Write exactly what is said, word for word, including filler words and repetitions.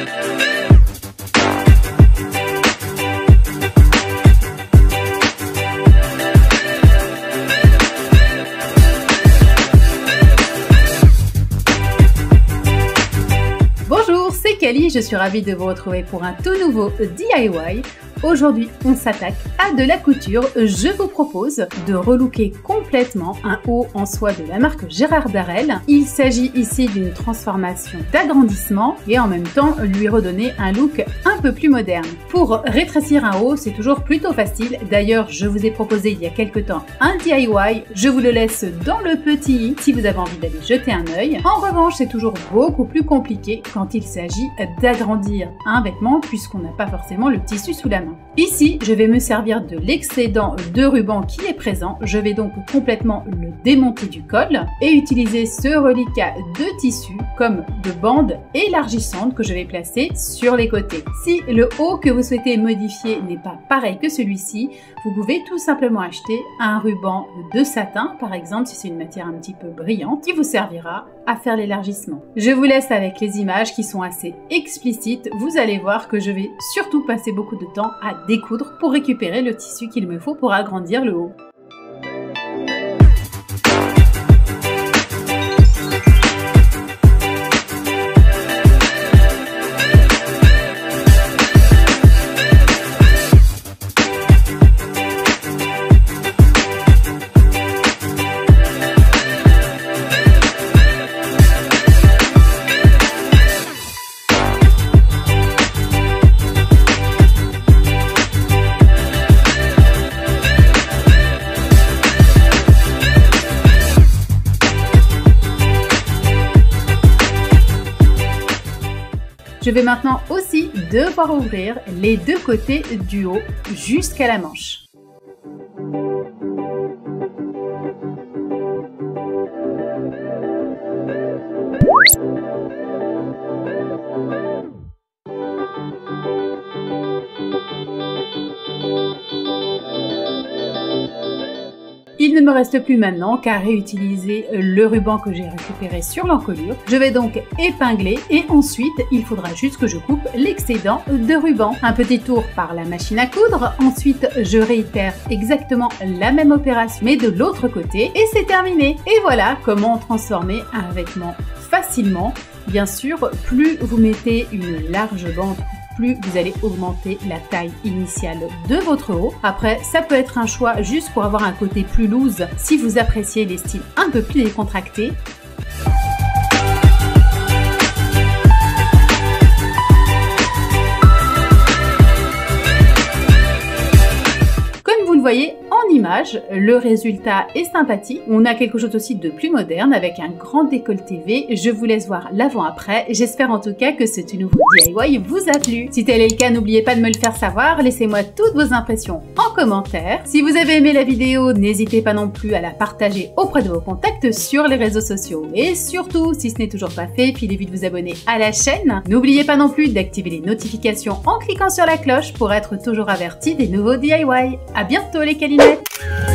Cali, je suis ravie de vous retrouver pour un tout nouveau D I Y. Aujourd'hui, on s'attaque à de la couture. Je vous propose de relooker complètement un haut en soie de la marque Gérard Darel. Il s'agit ici d'une transformation d'agrandissement et en même temps lui redonner un look un peu plus moderne. Pour rétrécir un haut, c'est toujours plutôt facile. D'ailleurs, je vous ai proposé il y a quelques temps un D I Y. Je vous le laisse dans le petit i si vous avez envie d'aller jeter un œil. En revanche, c'est toujours beaucoup plus compliqué quand il s'agit d'agrandir un vêtement puisqu'on n'a pas forcément le tissu sous la main. Ici, je vais me servir de l'excédent de ruban qui est présent. Je vais donc complètement le démonter du col et utiliser ce reliquat de tissu comme de bande élargissante que je vais placer sur les côtés. Si le haut que vous souhaitez modifier n'est pas pareil que celui-ci, vous pouvez tout simplement acheter un ruban de satin, par exemple, si c'est une matière un petit peu brillante, qui vous servira à faire l'élargissement. Je vous laisse avec les images qui sont assez explicites. Vous allez voir que je vais surtout passer beaucoup de temps à découdre pour récupérer le tissu qu'il me faut pour agrandir le haut. Je vais maintenant aussi devoir ouvrir les deux côtés du haut jusqu'à la manche. Il ne me reste plus maintenant qu'à réutiliser le ruban que j'ai récupéré sur l'encolure. Je vais donc épingler et ensuite il faudra juste que je coupe l'excédent de ruban. Un petit tour par la machine à coudre, ensuite je réitère exactement la même opération mais de l'autre côté et c'est terminé. Et voilà comment transformer un vêtement facilement. Bien sûr, plus vous mettez une large bande, plus vous allez augmenter la taille initiale de votre haut. Après, ça peut être un choix juste pour avoir un côté plus loose si vous appréciez les styles un peu plus décontractés. Comme vous le voyez en image, le résultat est sympathique. On a quelque chose aussi de plus moderne avec un grand décolleté V. Je vous laisse voir l'avant-après. J'espère en tout cas que ce tout nouveau D I Y vous a plu. Si tel est le cas, n'oubliez pas de me le faire savoir. Laissez-moi toutes vos impressions en commentaire. Si vous avez aimé la vidéo, n'hésitez pas non plus à la partager auprès de vos contacts sur les réseaux sociaux. Et surtout, si ce n'est toujours pas fait, filez vite vous abonner à la chaîne. N'oubliez pas non plus d'activer les notifications en cliquant sur la cloche pour être toujours averti des nouveaux D I Y. À bientôt les câlinettes!